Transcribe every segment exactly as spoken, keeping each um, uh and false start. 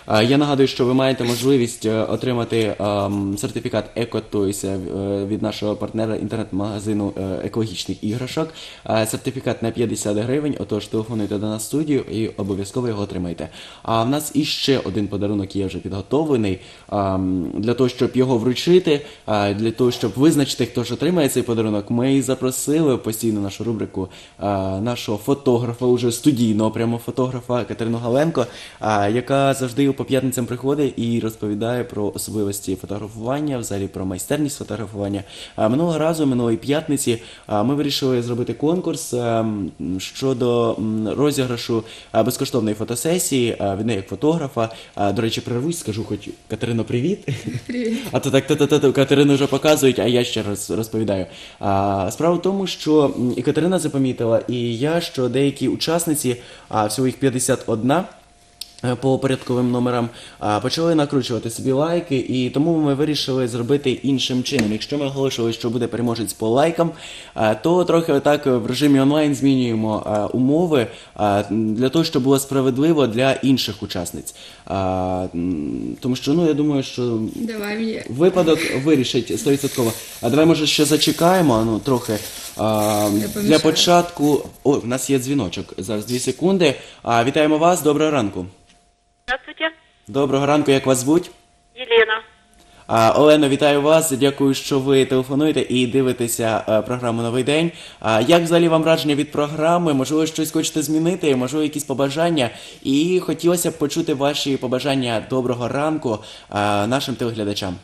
Я нагадую, що ви маєте можливість отримати сертифікат «Екотойс» від нашого партнера інтернет-магазину екологічних іграшок. Сертифікат на п'ятдесят гривень, отож телефонуйте до нас в студію і обов'язково його отримайте. А в нас іще один подарунок є вже підготовлений для того, щоб його вручити, для того, щоб визначити, хто ж отримає цей подарунок. Ми запросили постійно нашу рубрику нашого фотографа, уже студійного прямо фотографа Катерину Галенко, яка завжди по п'ятницям приходить і розповідає про особливості фотографування, взагалі про майстерність фотографування. Минулого разу, минулої п'ятниці, ми вирішили зробити конкурс щодо розіграшу безкоштовної фотосесії від неї як фотографа. До речі, прервусь, скажу хоч Катерино, привіт. Привіт. А то так та-та-та, Катерину вже показують, а я ще раз розповідаю. Справа в тому, що і Катерина запомітила, і я, що деякі учасниці, всього їх п'ятдесят одна, по порядковим номерам, почали накручувати собі лайки, і тому ми вирішили зробити іншим чином. Якщо ми оголошували, що буде переможець по лайкам, то трохи отак в режимі онлайн змінюємо умови для того, щоб було справедливо для інших учасниць. Тому що, ну, я думаю, що Давай мені. випадок вирішить сто відсотків. А давай, може, ще зачекаємо, ну, трохи. А, для початку... О, в нас є дзвіночок. Зараз дві секунди. А, вітаємо вас, доброго ранку. Здравствуйте. Доброго ранку, як вас звуть? Елена. А, Олено, вітаю вас, дякую, що ви телефонуєте і дивитеся а, програму «Новий день». А, як взагалі вам враження від програми? Можливо, щось хочете змінити, можливо, якісь побажання? І хотілося б почути ваші побажання доброго ранку а, нашим телеглядачам.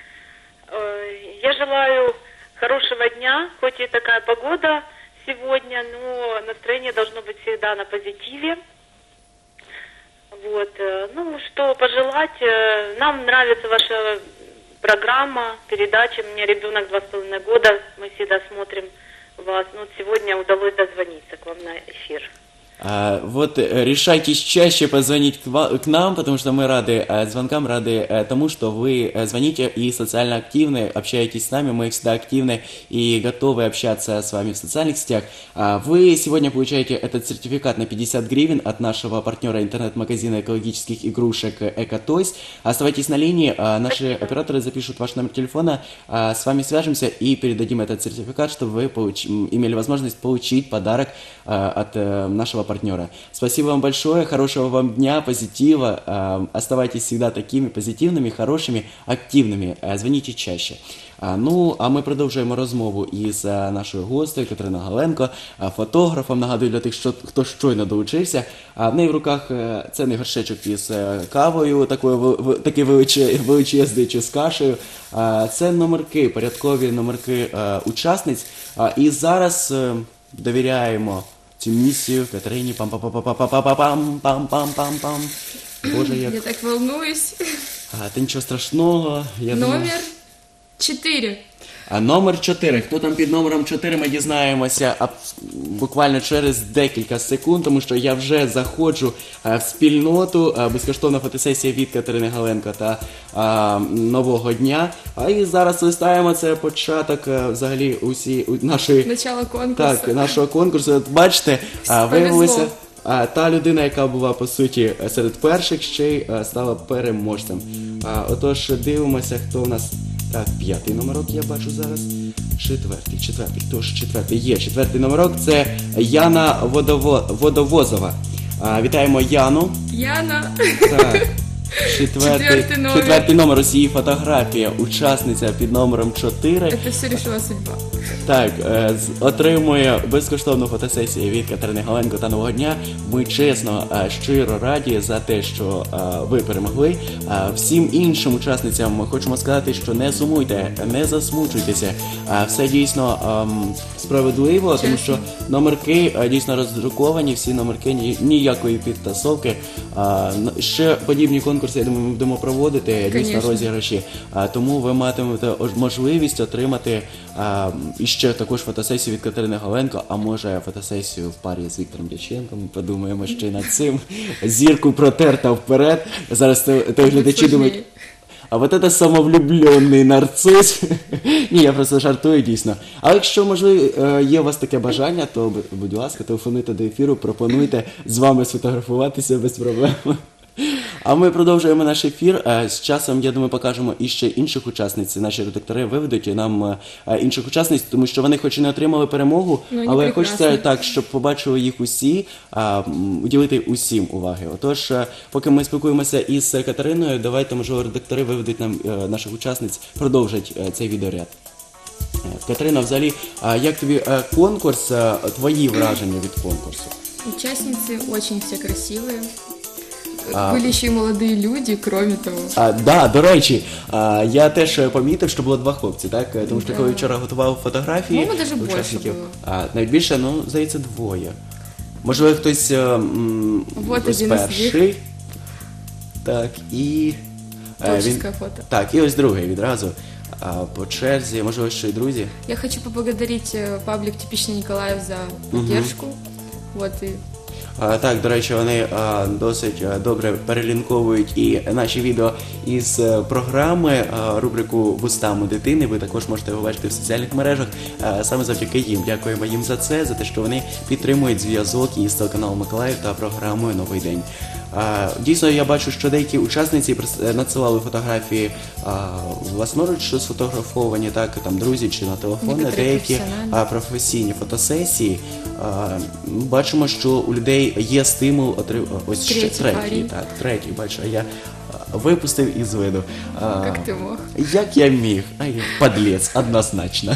Я желаю хорошего дня, хоть и такая погода сегодня, но настроение должно быть всегда на позитиве. Вот. Ну, что пожелать? Нам нравится ваша программа, передача. У меня ребенок два с половиной года, мы всегда смотрим вас. Ну, вот сегодня удалось дозвониться к вам на эфир. А, вот решайтесь чаще позвонить к, ва- к нам, потому что мы рады а, звонкам, рады а, тому, что вы а, звоните и социально активны, общаетесь с нами, мы всегда активны и готовы общаться с вами в социальных сетях. А, вы сегодня получаете этот сертификат на пятьдесят гривен от нашего партнера интернет-магазина экологических игрушек «Экотойс». Оставайтесь на линии, а, наши операторы запишут ваш номер телефона, а, с вами свяжемся и передадим этот сертификат, чтобы вы получ- имели возможность получить подарок а, от а, нашего партнера. Спасибо вам большое, хорошего вам дня, позитива, э, оставайтесь всегда такими позитивными, хорошими, активними, э, звоните чаще. А, ну, а ми продовжуємо розмову із а, нашою гостею Катериною Галенко, а, фотографом. Нагадую для тих, що, хто щойно долучився. А в неї в руках а, це не горшечок із а, кавою, такою, в, такий величезний, величезний чи з кашею. А, це номерки, порядкові номерки а, учасниць. А, і зараз а, довіряємо цю місію Катерині. Пам-пам-пам-пам-пам-пам-пам-пам. Боже, як... Я так волнуюсь. А, та нічого страшного. Я Номер думаю... чотири. А номер чотири. Хто там під номером чотири, ми дізнаємося а, буквально через декілька секунд, тому що я вже заходжу а, в спільноту, а, безкоштовна фотосесія від Катерини Галенко та а, Нового дня. А і зараз листаємо, це початок а, взагалі усі у, нашої... Начало конкурсу. Так, нашого конкурсу. От бачите, а, виявилося, а, та людина, яка була, по суті, серед перших, ще й а, стала переможцем. А, отож, дивимося, хто у нас... Так, п'ятий номерок я бачу зараз. Четвертий, четвертий, хто ж четвертий? Є, четвертий номерок, це Яна Водово... Водовозова. А, вітаємо Яну. Яна. Так. Четвертий, Четвертий номер. четвертий номер, ось її фотографія, учасниця під номером чотири. Це все рішила судьба. Так, е, з- отримує безкоштовну фотосесію від Катерини Галенко та Нового дня. Ми чесно, е, щиро раді за те, що е, ви перемогли. Е, Всім іншим учасницям ми хочемо сказати, що не сумуйте, не засмучуйтеся. Е, Все дійсно ем, справедливо, тому що номерки е, дійсно роздруковані, всі номерки, ні- ніякої підтасовки. Е, н- Ще подібні конкурси, я думаю, ми будемо проводити, дійсно Конечно. розіграші. Е, Тому ви матимете ож- можливість отримати е, іще також фотосесію від Катерини Галенко, а може фотосесію в парі з Віктором Дяченком. Ми подумаємо ще й над цим. Зірку протерта вперед. Зараз те- телеглядачі думають, а от це самовлюблений нарцис. Ні, я просто жартую, дійсно. Але якщо, можливо, е, є у вас таке бажання, то, бу- будь ласка, телефонуйте до ефіру, пропонуйте з вами сфотографуватися без проблем. А ми продовжуємо наш ефір. Е, З часом, я думаю, покажемо іще інших учасниць. Наші редактори виведуть нам е, інших учасниць, тому що вони хоч і не отримали перемогу, Ну, вони але прекрасні. хочеться так, щоб побачили їх усі, а, м, уділити усім уваги. Отож, е, поки ми спілкуємося із Катериною, давайте, можливо, редактори виведуть нам е, наших учасниць, продовжать е, цей відеоряд. Е, Катерина, взагалі, а як тобі е, конкурс, е, твої враження від конкурсу? Участницы очень все красивые. А. Были еще и молодые люди, кроме того. А, да, до речі, а, я теж е, помітив, що було два хлопці, так? Е, Тому що Да. коли вчора готував фотографії По-моєму, даже більше учасників, було. а, навіть більше, ну, здається, двоє. Можливо, хтось е, м, Вот ось один із перший. Так, і... е, Творческое фото. Так, і ось другий відразу. А, по черзі, можливо, ще й друзі. Я хочу поблагодарить э, паблик «Типичный Николаев» за поддержку. Вот и А, так, до речі, вони а, досить а, добре перелінковують і наші відео із е, програми, а, рубрику «Вустами дитини». Ви також можете його бачити в соціальних мережах. А, саме завдяки їм. Дякуємо їм за це, за те, що вони підтримують зв'язок із телеканалом Миколаїв та програмою «Новий день». А, дійсно, я бачу, що деякі учасниці прис- надсилали фотографії а, власноруч що сфотографовані, так, там, друзі чи на телефон, Некоторі деякі професіональні. а, професійні фотосесії. А, бачимо, що у людей є стимул отри... ось ще Третій третій, парень. так, третій, бачу, а я а, випустив із виду. А, как ты мог. як я міг? Ай, подлець, однозначно.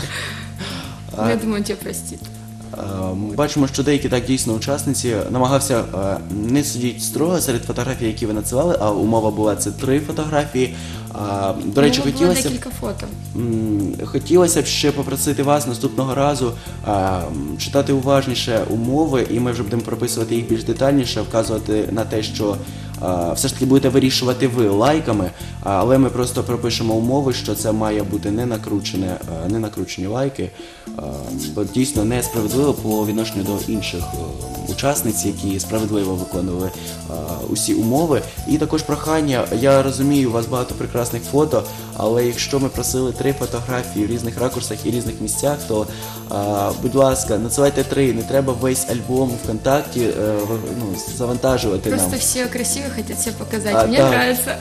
Ну, я думаю, он тебя простит. Е, Бачимо, що деякі так дійсно учасниці намагався е, не сидіти строго серед фотографій, які ви надсилали, а умова була це три фотографії. А, до речі, Ну, було хотілося б, декілька фото. м, хотілося б ще попросити вас наступного разу а, м, читати уважніше умови, і ми вже будемо прописувати їх більш детальніше, вказувати на те, що а, все ж таки будете вирішувати ви лайками, а, але ми просто пропишемо умови, що це має бути не накручене, а, не накручені лайки, а, бо дійсно несправедливо по відношенню до інших е, учасниць, які справедливо виконували а, усі умови. І також прохання, я розумію, у вас багато прекрасних фото, але якщо ми просили три фотографії в різних ракурсах і різних місцях, то, а, будь ласка, надсилайте три, не треба весь альбом ВКонтакті е, в- ну, завантажувати нам. Просто все красиво хотят себя показать. А, Мне да. нравится.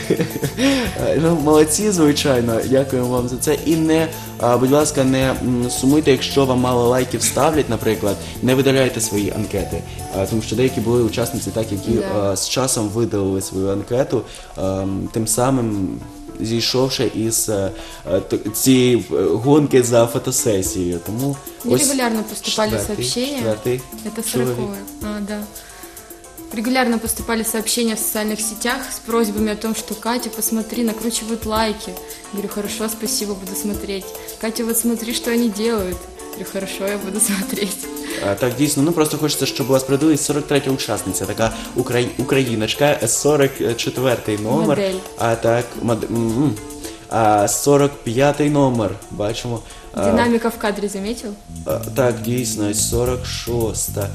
Е, Ну, молодці, звичайно, дякуємо вам за це. І не, а, будь ласка, не м, сумуйте, якщо вам мало лайків ставлять, наприклад, не видаляйте свої анкети. А, тому що деякі були учасниці, так, які Да. а, з часом видалили свою анкету, а, тим самим зійшовши із е, е, т- цієї е, гонки за фотосесією. Тому Мне ось регулярно поступали четвертий, сообщения. четвертий Это чоловік. сороковое. А, да. Регулярно поступали сообщения в социальных сетях с просьбами о том, что Катя, посмотри, накручивают лайки. Говорю, хорошо, спасибо, буду смотреть. Катя, вот смотри, что они делают. Говорю, хорошо, я буду смотреть. А, так, дійсно, ну просто хочеться, щоб була справедливість. сорок третя учасниця, така украї... україночка, сорок четвертий номер. Модель. А так, мод... м, м. а, сорок п'ятий номер, бачимо. А, Динамика в кадре заметил? а, так, дійсно, сорок шоста.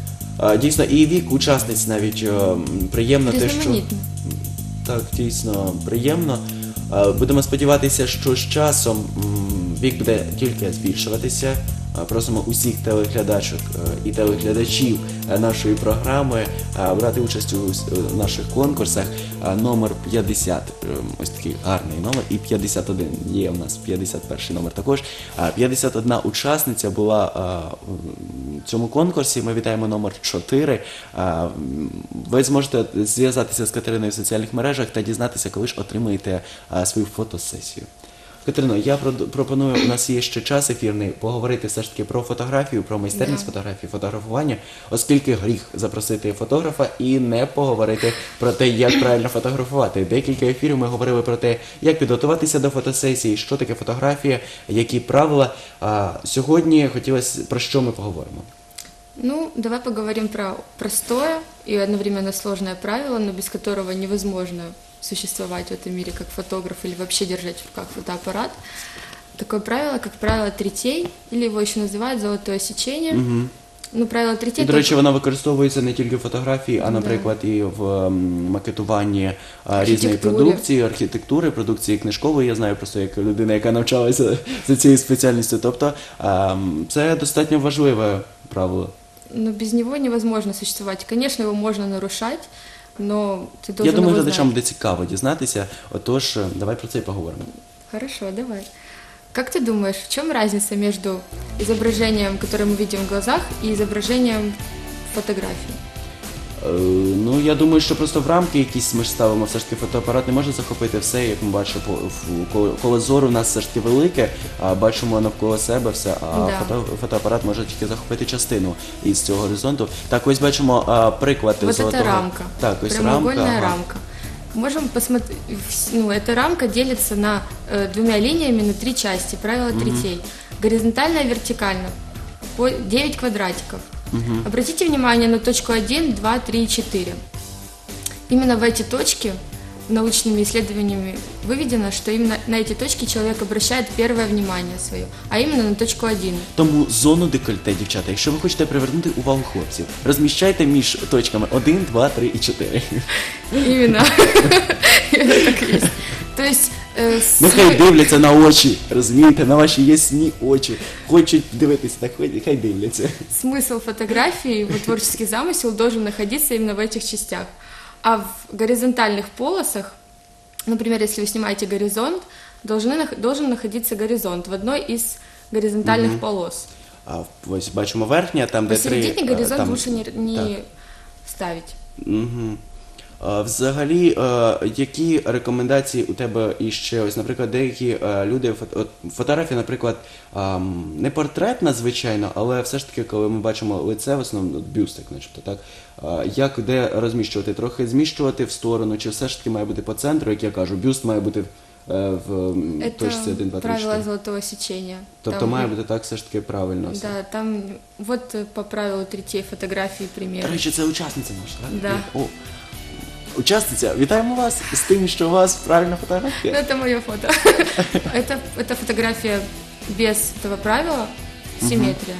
А, дійсно, і вік учасниць навіть е, м, приємно те, що... Різноманітно. Так, дійсно, приємно. Е, Будемо сподіватися, що з часом м, вік буде тільки збільшуватися. Е, Просимо усіх телеглядачок е, і телеглядачів е, нашої програми е, брати участь у с- е, наших конкурсах. Е, Номер п'ятдесят, е, ось такий гарний номер, і п'ятдесят один є у нас, п'ятдесят перший номер також. Е, п'ятдесят одна учасниця була е, в цьому конкурсі. Ми вітаємо номер чотири. Е, м, Ви зможете зв'язатися з Катериною в соціальних мережах та дізнатися, коли ж отримаєте е, свою фотосесію. Катерино, я прод- пропоную, у нас є ще час ефірний, поговорити все ж таки про фотографію, про майстерність Да. фотографії, фотографування, оскільки гріх запросити фотографа і не поговорити про те, як правильно фотографувати. Декілька ефірів ми говорили про те, як підготуватися до фотосесії, що таке фотографія, які правила. А сьогодні хотілося, про що ми поговоримо? Ну, давай поговорим про простое и одновременно сложное правило, но без которого невозможно существовать в этом мире как фотограф или вообще держать в руках фотоаппарат. Такое правило, как правило третей, или его еще называют золотое сечение. Угу. Ну, правило І, третей... до речі, только- вона використовується не тільки в фотографії, а, Да. наприклад, і в м, макетуванні а, різної Архітектури. продукції, архітектури, продукції книжкової. Я знаю просто як людина, яка навчалася за цією спеціальністю. Тобто а, м, це достатньо важливе правило. Но без него невозможно существовать. Конечно, его можно нарушать, но ты Я должен думаю, его глядачам знать. буде цікаво дізнатися, отож, е, давай про це і поговоримо. Хорошо, давай. Как ты думаешь, в чем разница между изображением, которое мы видим в глазах, и изображением фотографии? Е, Ну, я думаю, що просто в рамки якісь ми ж ставимо, все ж таки фотоапарат не може захопити все, як ми бачимо, по- в- коло- коло зору у нас все ж таки велике, а бачимо навколо себе все, а Да. фото, фотоапарат може тільки захопити частину із цього горизонту. Так, ось бачимо а, приклад Вот золотого. это рамка, Так, ось прямоугольная рамка. ага. рамка. Можем посмотреть, ну, эта рамка делится на э, двумя линиями на три части, правило третей. Горизонтально и вертикально, по девять квадратиков. Обратите внимание на точку один, два, три и четыре. Именно в эти точки научными исследованиями выведено, что именно на эти точки человек обращает первое внимание свое, а именно на точку один. Тому зону декольте, дівчата, якщо ви хочете привернути увагу хлопців, розміщайте між точками один, два, три і чотири. Именно. Именно так и есть. То есть э, Нехай свой- дивляться на очі, розумієте, на ваші ясні очі. Хочуть дивитися, так хай хай дивляться. смысл фотографии, его творческий замысел должен находиться именно в этих частях. А в горизонтальных полосах, например, если вы снимаете горизонт, должны, нах- должен находиться горизонт в одной из горизонтальных полос. А ось бачимо верхня, там де три... Посередине е, горизонт там- лучше не, не так. ставить. Мгм. А, Взагалі, е, які рекомендації у тебе іще? Ось, наприклад, деякі е, люди, фото- от, фотографія, наприклад, ам, не портретна, звичайно, але все ж таки, коли ми бачимо лице, в основному от бюст, як начебто, так? А, Як де розміщувати? Трохи зміщувати в сторону, чи все ж таки має бути по центру, як я кажу, бюст має бути е, в м, точці один, два, Это три, правило чотири. золотого сечения. Тобто Там- має бути так все ж таки правильно все. Да, там вот э, по правилу третей фотографии До пример. речі, це учасниця наша, так? Да. О, учасниця, вітаємо вас з тим, що у вас правильна Ну, фотографія. это мое фото. это, это фотография без этого правила, симметрия.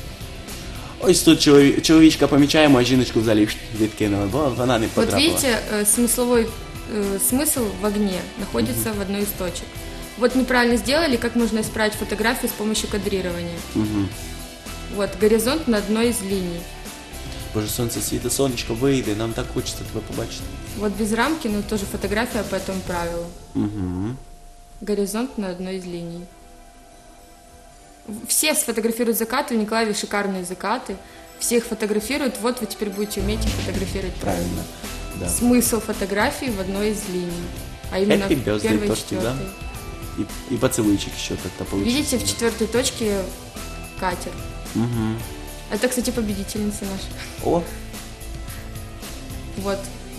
Ось тут чолові- чоловічка помічаємо, а жіночку взагалі відкинули, бо вона не Вот потрапила. видите, э, смысловой э, смысл в огне находится в одной из точек. Вот неправильно сделали, как можно исправить фотографию с помощью кадрирования. Мгм. Вот, горизонт на одной из линий. Боже, сонце світе, сонечко, вийде, нам так хочеться тебе побачити. Вот без рамки, но тоже фотография по этому правилу. Угу. Горизонт на одной из линий. В- Все сфотографируют закаты, у Николаева шикарные закаты. Все их фотографируют, вот вы теперь будете уметь их фотографировать правильно. Правильно. Да. Смысл фотографии в одной из линий, а именно Happy в birthday, первой и тортик, да? четвертой. І, і поцілуйчик ще как-то получится. Видите, в четвертой точке катер. Угу. Это, кстати, победительница наша. О, Вот.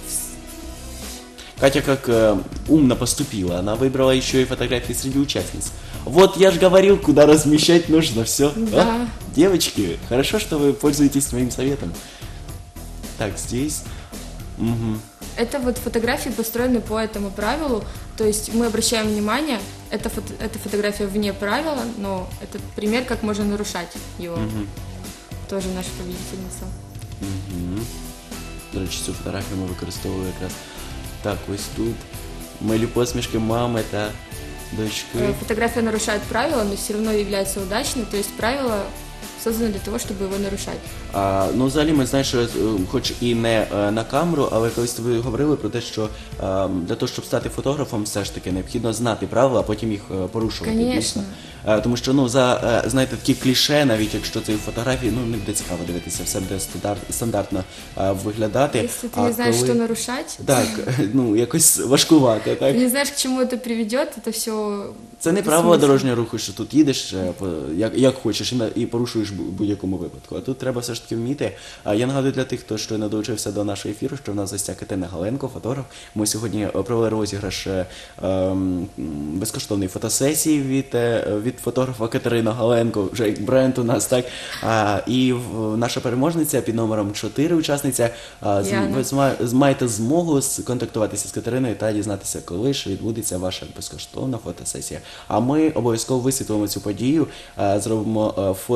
Катя как э, умно поступила, она выбрала еще и фотографии среди участниц. Вот я же говорил, куда размещать нужно, все. Да. Девочки, хорошо, что вы пользуетесь моим советом. Так, здесь. Угу. Это вот фотографии построены по этому правилу, то есть мы обращаем внимание, это, фото, это фотография вне правила, но это пример, как можно нарушать его. Тоже наша победительница. Угу. До речі, цю фотографію ми використовували якраз. Так, ось тут. Милі посмішки мами та дочки. Э, Фотография нарушает правила, но все равно является удачной, то есть правило создано для того, чтобы его нарушать. А, ну, взагалі, ми знаємо, що е, хоч і не е, на камеру, але колись ви говорили про те, що е, для того, щоб стати фотографом, все ж таки необхідно знати правила, а потім їх е, порушувати. Конечно. Дійсно. Е, тому що, ну, за, е, знаєте, такі кліше, навіть якщо це фотографії, ну, не буде цікаво дивитися, все буде стандарт, стандартно е, виглядати. Если ты А не знаешь, коли- что нарушать, Так, ну, якось важкувато, ты так? не знаешь, к чему это приведет, это все... Це не правило дорожнього руху, що тут їдеш е, по- як, як хочеш і, на- і порушуєш в будь-якому випадку. А тут треба все ж таки вміти. А я нагадую для тих, хто щойно долучився до нашого ефіру, що в нас в гостях Катерина Галенко, фотограф. Ми сьогодні е, провели розіграш е, ем, безкоштовної фотосесії від, е, від фотографа Катерина Галенко, вже як бренд у нас, так. А, і в- наша переможниця під номером чотири, учасниця, а, з- Яна. ви зма- маєте змогу сконтактуватися з Катериною та дізнатися, коли ж відбудеться ваша безкоштовна фотосесія. А ми обов'язково висвітлимо цю подію, е, зробимо е, фоторяд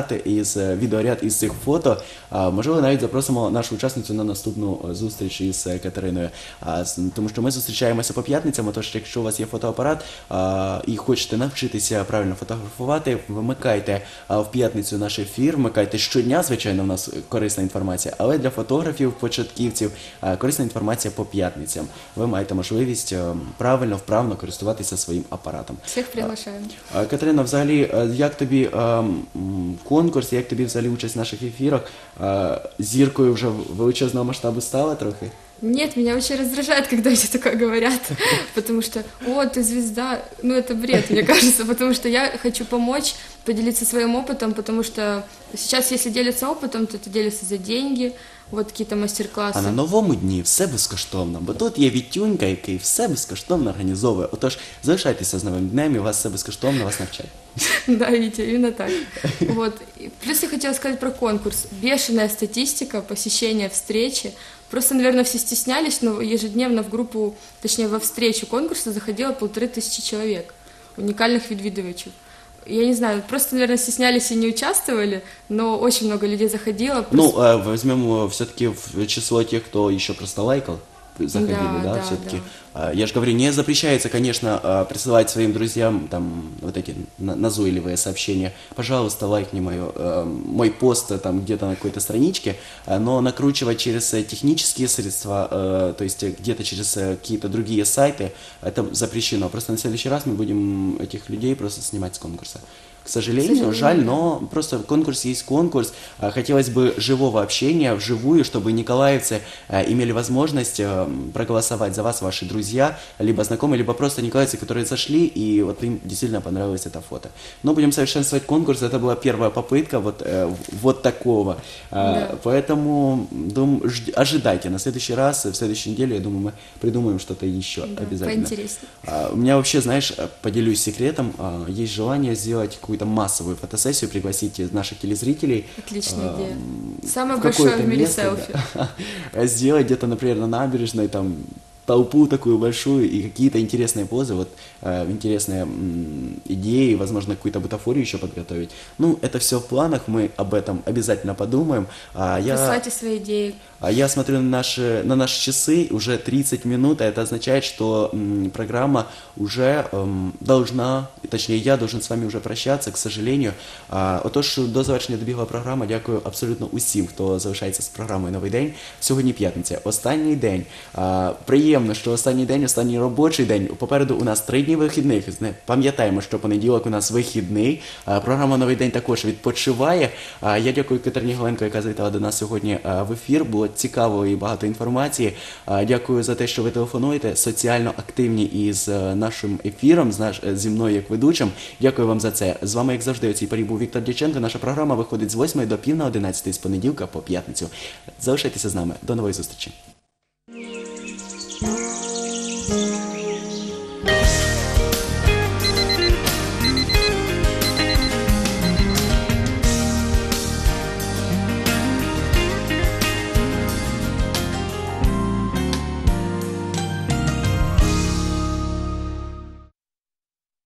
ряд із е, відеоряд із цих фото. А, можливо, навіть запросимо нашу учасницю на наступну е, зустріч із е, Катериною. А, с- тому що ми зустрічаємося по п'ятницям, тож якщо у вас є фотоапарат а, і хочете навчитися правильно фотографувати, вмикайте а, в п'ятницю наш ефір, вмикайте щодня, звичайно, в нас корисна інформація, але для фотографів, початківців, а, корисна інформація по п'ятницям. Ви маєте можливість е, правильно, вправно користуватися своїм апаратом. Всех приглашаем. А, Катерина, взагалі, е, як тобі е, м, конкурс, як тобі взагалі участь в наших ефірах? Е, Зіркою вже величезного масштабу стала трохи? Нет, меня очень раздражает, когда мне такое говорят, потому что, о, ты звезда, ну это бред, мне кажется, потому что я хочу помочь, поделиться своим опытом, потому что сейчас, если делятся опытом, то это делится за деньги, вот какие-то мастер-классы. А на новому дні все безкоштовно, бо тут є Вітюнька, який все безкоштовно організовує. Отож, залишайтеся з новим днем, і вас все безкоштовно вас навчать. Да, Витя, именно так. Вот. И плюс я хотела сказать про конкурс. Бешеная статистика посещения встречи. Просто, наверное, все стеснялись, но ежедневно в группу, точнее, во встречу конкурса заходило полторы тысячи человек, уникальных відвідувачів. Я не знаю, просто, наверное, стеснялись и не участвовали, но очень много людей заходило. Ну, Просто- э, возьмем все-таки в число тех, кто еще просто лайкал, заходили, Да, да, да, все-таки. да. Я же говорю, не запрещается, конечно, э, присылать своим друзьям там вот эти на- назойливые сообщения. Пожалуйста, лайкни мое, э, мой пост э, там где-то на какой-то страничке, э, но накручивать через э, технические средства, э, то есть э, где-то через э, какие-то другие сайты, это запрещено. Просто на следующий раз мы будем этих людей просто снимать с конкурса. К сожалению, сожалению, жаль, да. но просто конкурс есть конкурс. А, Хотелось бы живого общения, вживую, чтобы николаевцы а, имели возможность а, проголосовать за вас, ваши друзья, либо знакомые, либо просто николаевцы, которые зашли, и вот им действительно понравилось это фото. Но будем совершенствовать конкурс, это была первая попытка вот, э, вот такого. А, Да. Поэтому дум, жд- ожидайте, на следующий раз, в следующей неделе, я думаю, мы придумаем что-то еще Да, обязательно. поинтереснее. А, У меня вообще, знаешь, э, поделюсь секретом, а, есть желание сделать какую-то массовую фотосессию, пригласить наших телезрителей. Отличная а, идея. м, Самое в большое какое-то в мире место, селфи. да. Сделать где-то, например, на набережной, там, толпу такую большую и какие-то интересные позы, вот э, интересные м, идеи, возможно, какую-то бутафорию еще подготовить. Ну, это все в планах, мы об этом обязательно подумаем. А я... Присылайте свои идеи. А я смотрю на наши, на наши часы, уже тридцать минут, а это означает, что м, программа уже ем, должна, точнее я должен з вами вже прощатися, к сожалению. А, отож, до завершення добігла програма. Дякую абсолютно усім, хто залишається з програмою «Новий день». Сьогодні п'ятниця, останній день. А, приємно, що останній день, останній робочий день. Попереду у нас три дні вихідних. Зне- Пам'ятаємо, що понеділок у нас вихідний. А, програма «Новий день» також відпочиває. А, я дякую Катерині Голенко, яка завітала до нас сьогодні а, в ефір. Було цікаво і багато інформації. А, Дякую за те, що ви телефонуєте, соціально активні із е, нашим ефіром, з наш, е, зі мною як ведучим. Дякую вам за це. З вами, як завжди, у цій порі був Віктор Дяченко. Наша програма виходить з восьмої до пів на одинадцятої з понеділка по п'ятницю. Залишайтеся з нами. До нової зустрічі.